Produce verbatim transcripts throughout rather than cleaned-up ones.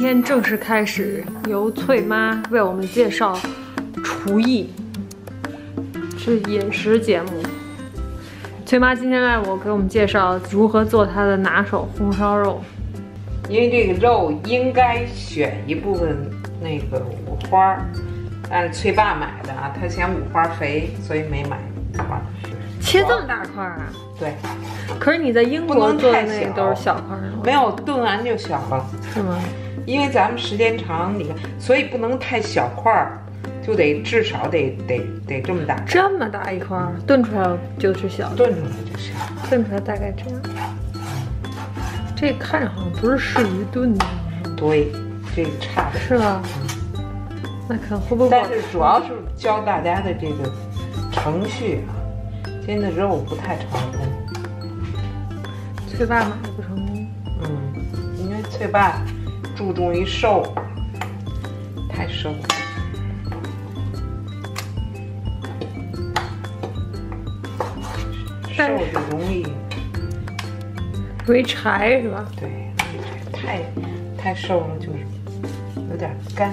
天正式开始，由翠妈为我们介绍厨艺，是饮食节目。翠妈今天让我给我们介绍如何做她的拿手红烧肉。 因为这个肉应该选一部分那个五花，但是翠爸买的啊，他嫌五花肥，所以没买五花。 切这么大块啊？ 对。 可是你在英国做的那个都是小块的， 没有炖完就小了， 是吗？ 因为咱们时间长，你看，所以不能太小块儿，就得至少得得得这么大。 这么大一块，炖出来就是小， 炖出来就小， 炖出来大概这样。这看着好像不是适于炖的。对， 这个差的是吧？嗯，那看会不会？ 但是主要是教大家的这个程序啊，今天的肉不太成功。 翠爸买的不成功。 嗯，因为翠爸注重于瘦，太瘦了。瘦就容易容易柴是吧？ 对，太太瘦了就是有点干。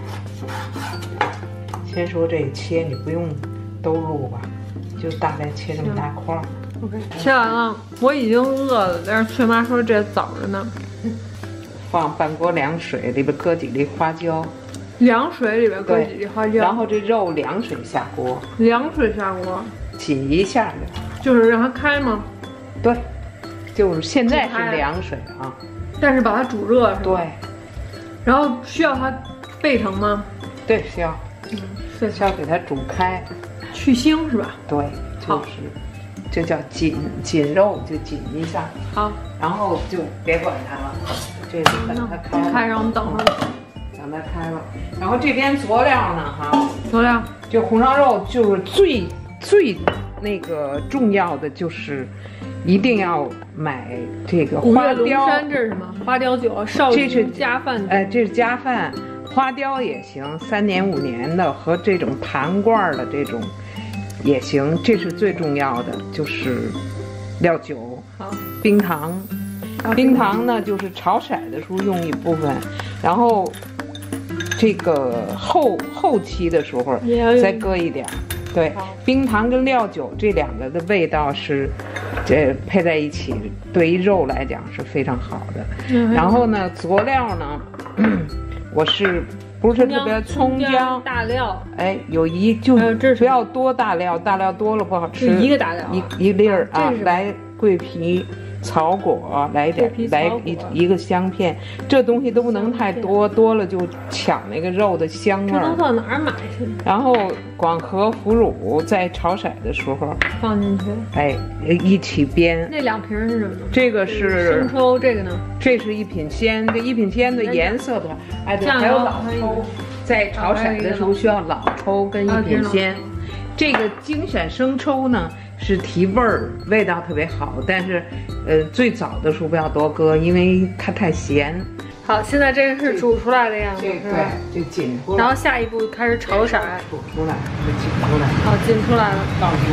先说这个切，你不用都入吧，就大概切这么大块儿。 OK， 切完了，我已经饿了，但是翠妈说这早着呢。 放半锅凉水，里边搁几粒花椒。 凉水里边搁几粒花椒。 然后这肉凉水下锅。 凉水下锅。 挤一下就。 就是让它开吗？ 对，就是现在是凉水啊。 但是把它煮热是吧？ 对。然后需要它沸腾吗？ 对，需要。嗯，需要给它煮开。 去腥是吧？ 对，就是。这叫紧紧肉，就紧一下。 好， 然后就别管它了，这等它开了。 开，让我们等会儿。 等它开了，然后这边佐料呢，哈， 佐料就红烧肉就是最最那个重要的就是一定要买这个花雕。 这是什么？花雕酒，绍兴。这是加饭。 哎，这是加饭，花雕也行，三年五年的和这种盘罐的这种。也行，这是最重要的，就是料酒， 好， 冰糖，冰糖呢就是炒色的时候用一部分，然后这个后后期的时候再搁一点，对，冰糖跟料酒这两个的味道是，这配在一起，对于肉来讲是非常好的。嗯、然后呢，佐料呢，我是。不是特别葱姜大料， 哎，有一就不要多大料，大料多了不好吃。 一个大料， 一一粒儿啊，来桂皮、草果，来点来一一个香片，这东西都不能太多，多了就抢那个肉的香味儿。 这都到哪儿买去？ 然后广和腐乳在炒色的时候放进去， 哎，一起煸。 那两瓶是什么呢？ 这个是生抽，这个呢？这是一品鲜，这一品鲜的颜色的，哎，对，还有老抽，在炒色的时候需要老抽跟一品鲜。这个精选生抽呢是提味儿，味道特别好，但是，呃，最早的时候不要多搁，因为它太咸。 好，现在这个是煮出来的样子， 这个对，就紧出来。 然后下一步开始炒色， 煮出来就紧出来。 好，紧出来了。 倒油，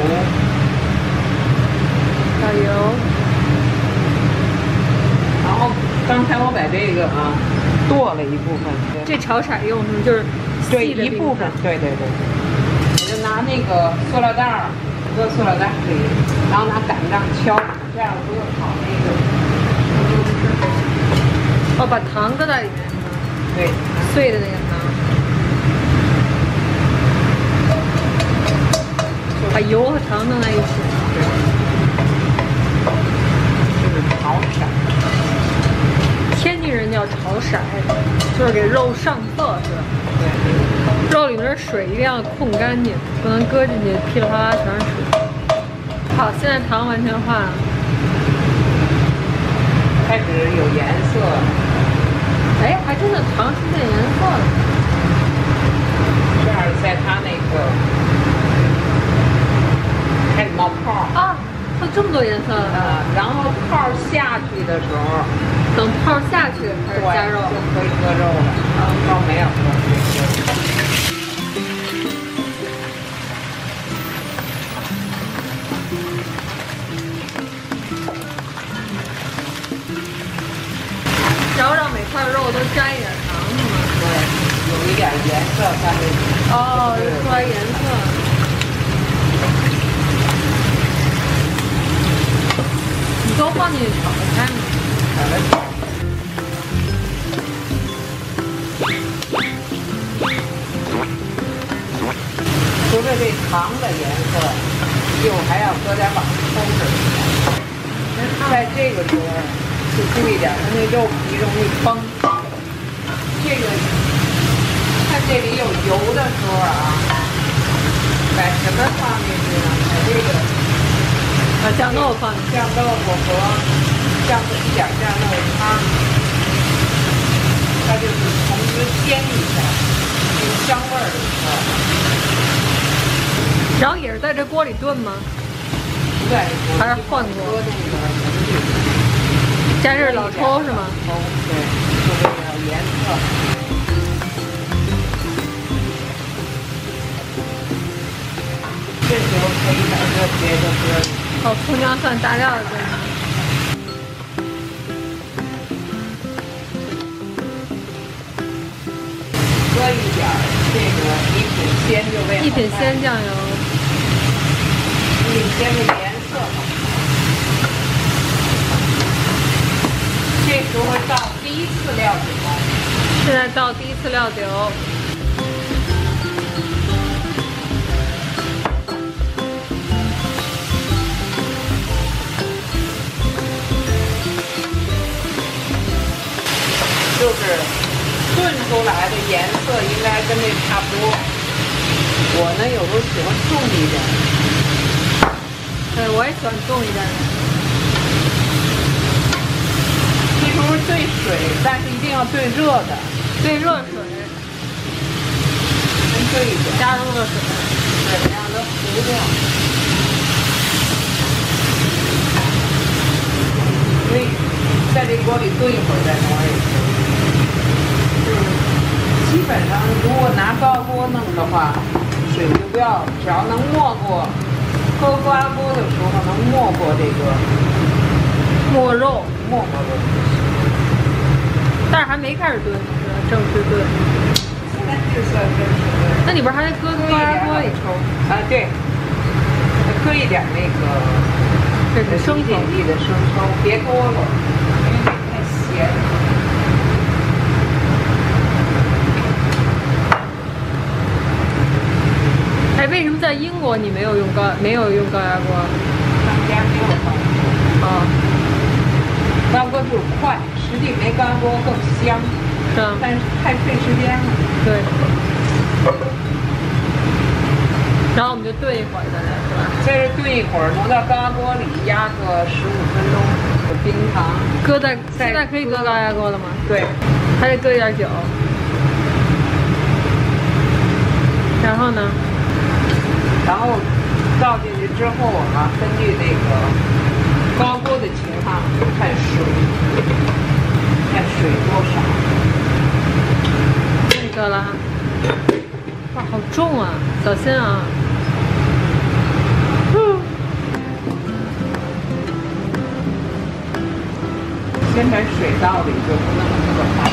倒油。 然后刚才我把这个啊剁了一部分。 这炒色用的就是对一部分，对对对。我就拿那个塑料袋儿，搁塑料袋里，然后拿擀面杖敲，这样不用炒那个。 哦，把糖搁在里面是吗？ 对， 碎的那个糖。把油和糖弄在一起。 就是炒色。 天津人叫炒色，就是给肉上色是吧？对。肉里面的水一定要控干净，不能搁进去噼里啪啦全是水。好，现在糖完全化了。 开始有颜色了， 哎，还真的糖出现颜色了。 这样在它那个开始冒泡啊，它这么多颜色了。 啊、嗯，然后泡下去的时候， 等泡下去开始加肉， 就可以搁肉了。啊，泡没有了就搁。 然后让每块肉都沾一点糖。 有一点颜色，但是哦，出来颜色。你都放进去炒着开吗？ 炒着炒。除了这糖的颜色，就还要搁点往抽着。在这个时候就注意点，它那肉皮容易崩。这个看这里有油的时候啊，把什么放进去呢？把这个把酱豆腐放进去， 酱豆腐和酱一点酱豆腐汤，它就是同时煎一下，这个香味儿就出来了。 然后也是在这锅里炖吗？ 不在这锅， 还是换锅？ 搁那个什么地方？ 加热老抽是吗？ 抽，对，就这个颜色。这时候可以把这别的搁。 哦，葱姜蒜大料的这个。 搁一点这个一品鲜就为一品鲜酱油。 一品鲜的颜色好看。这时候倒第一次料酒。 现在倒第一次料酒。 就是炖出来的颜色应该跟这差不多。我呢有时候喜欢重一点。 对，我也喜欢重一点的。 这时候兑水，但是一定要兑热的， 兑热水， 先兑一点， 加入热水， 对，让它糊掉。所以在这锅里炖一会儿再弄也行。基本上如果拿高锅弄的话，水就不要，只要能没过，搁高锅的时候能没过这个没肉， 没过肉。 但是还没开始炖，是吧？正式炖。 现在这算正式炖。 那里边还得搁高压锅里抽。 啊，对，搁一点那个这是生抽地的生抽，别多了，因为这太咸。 哎，为什么在英国你没有用高没有用高压锅？ 他们家没有高压。 啊， 高压锅就是快，实际没高压锅更香， 是啊， 但是太费时间了。 对。然后我们就炖一会儿再来，是吧？ 在这炖一会儿，挪到高压锅里压个十五分钟，有冰糖。 搁在现在可以搁高压锅了吗？ 对， 还得搁一点酒。然后呢？ 然后倒进去之后啊，根据那个高锅的情况看水，看水多少。 这个了。哇，好重啊！小心啊！ 先把水倒里就不那么可怕。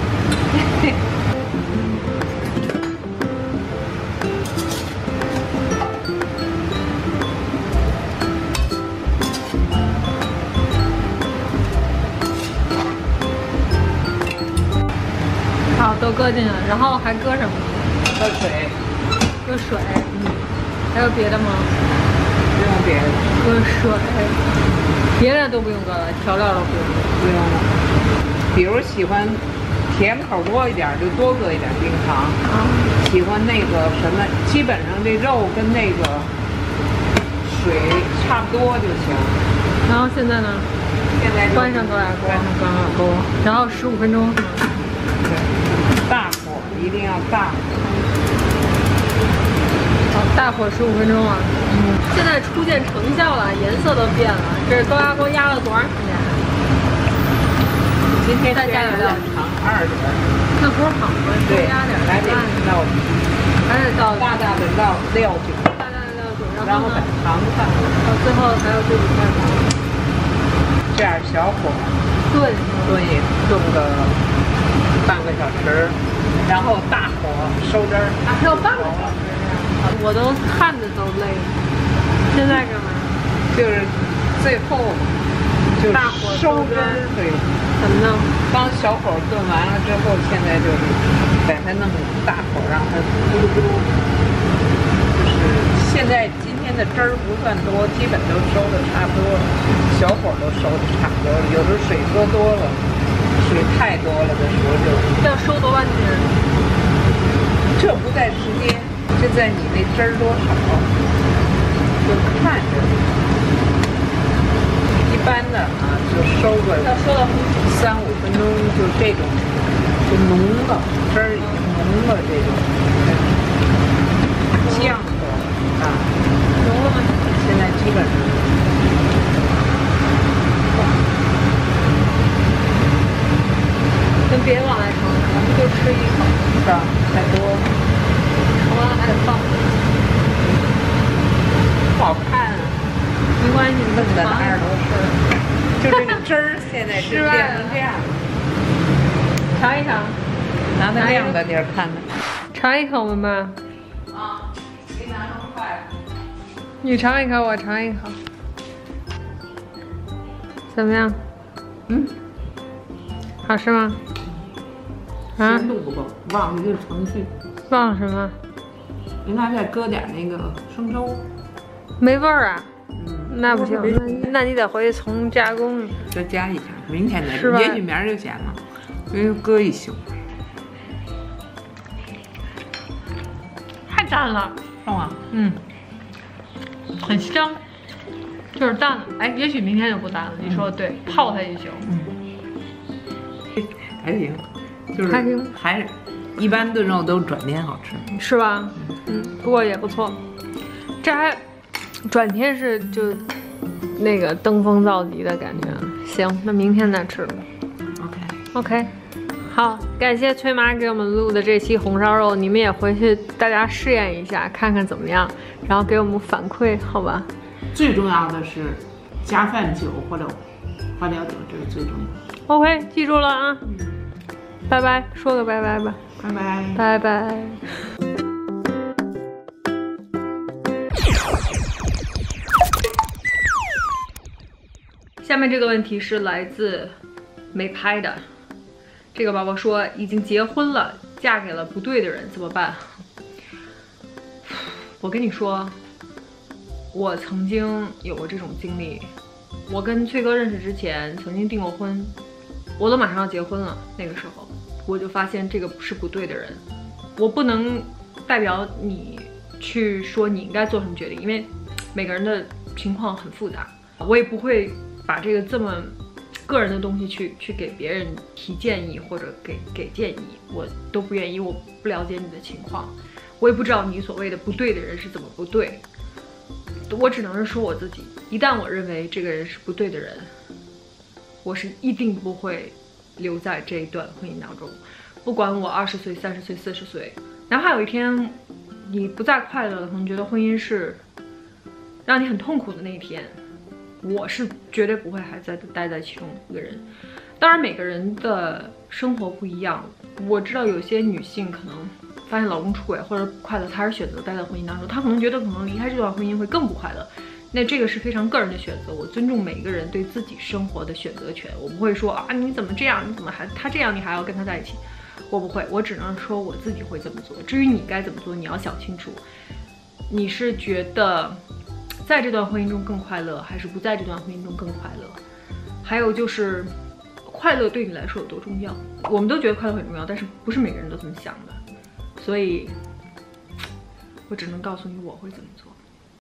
好，都搁进去了，然后还搁什么？ 搁水， 搁水。嗯，还有别的吗？ 不用别的。 搁水，别的都不用搁了，调料都不用。 不用了。比如喜欢甜口多一点，就多搁一点冰糖。 啊。 喜欢那个什么，基本上这肉跟那个水差不多就行。 然后现在呢？ 现在就关上高压锅， 关上高压锅， 然后十五分钟是吗？ 对，大火一定要大火。 好，大火十五分钟啊。嗯。现在初见成效了，颜色都变了。这是高压锅压了多长时间？ 今天再加点料， 长二点。 那不是好吗？多对， 加点还得倒， 还得倒大大的料料酒， 大大的料酒， 然后把糖放上， 到最后还有这几块糖。 这样小火炖炖也炖个半个小时， 然后大火收汁儿， 啊，还有半个小时这样，我都看着都累了。现在干嘛？ 就是最后就是大火收汁儿，对， 怎么弄？ 当小火炖完了之后，现在就是把它弄大火，让它咕噜咕噜。就是现在今天的汁儿不算多，基本都收的差不多了，小火都收的差不多了。有时候水喝多了，水太多了的时候就要收多半天？ 这不在时间，这在你那汁儿多少，就看着。一般的啊，就收个要收到三五分钟，就这种，就浓了，汁儿已经浓了这种，酱的啊， 浓了吗？ 现在基本上。 跟别往外盛了，咱们就吃一口。 是吧？太多了， 盛完了还得放。 不好看啊。 没关系， 弄的哪儿都是。就这个汁儿现在是变成这样。 尝一尝， 拿它亮个地儿看看。 尝一口，妈妈。 啊，给拿上筷子。 你尝一口，我尝一口。怎么样？ 嗯， 好吃吗？啊？ 咸度不够，忘了一个程序。 忘了什么？ 应该再搁点那个生抽。 没味儿啊？ 嗯， 那不行，那那你得回去重加工。 再加一下，明天再是吧？ 也许明儿就咸了，因为搁一宿。 太淡了， 是吗？ 嗯，很香，就是淡了。哎，也许明天就不淡了。你说的对，泡它一宿。 嗯，还行，就是还行， 还是一般炖肉都转天好吃， 是吧？嗯，不过也不错。这还转天是就那个登峰造极的感觉。行，那明天再吃吧。 OK OK， 好，感谢崔妈给我们录的这期红烧肉，你们也回去大家试验一下，看看怎么样，然后给我们反馈，好吧？ 最重要的是加饭酒或者花雕酒，这是最重要的。 OK， 记住了啊。拜拜，说个拜拜吧。 拜拜。 拜拜。下面这个问题是来自没拍的，这个宝宝说已经结婚了，嫁给了不对的人，怎么办？我跟你说，我曾经有过这种经历。我跟崔哥认识之前，曾经订过婚，我都马上要结婚了，那个时候我就发现这个是不对的人。我不能代表你去说你应该做什么决定，因为每个人的情况很复杂，我也不会把这个这么个人的东西去去给别人提建议或者给给建议，我都不愿意，我不了解你的情况，我也不知道你所谓的不对的人是怎么不对，我只能是说我自己。一旦我认为这个人是不对的人，我是一定不会留在这一段婚姻当中，不管我二十岁、三十岁、四十岁，哪怕有一天你不再快乐了，可能觉得婚姻是让你很痛苦的那一天，我是绝对不会还在待在其中一个人。当然每个人的生活不一样，我知道有些女性可能发现老公出轨或者不快乐，她还是选择待在婚姻当中，她可能觉得可能离开这段婚姻会更不快乐，那这个是非常个人的选择，我尊重每一个人对自己生活的选择权，我不会说啊你怎么这样，你怎么还他这样你还要跟他在一起，我不会，我只能说我自己会这么做。至于你该怎么做，你要想清楚，你是觉得在这段婚姻中更快乐，还是不在这段婚姻中更快乐？还有就是快乐对你来说有多重要？我们都觉得快乐很重要，但是不是每个人都这么想的，所以我只能告诉你我会怎么做。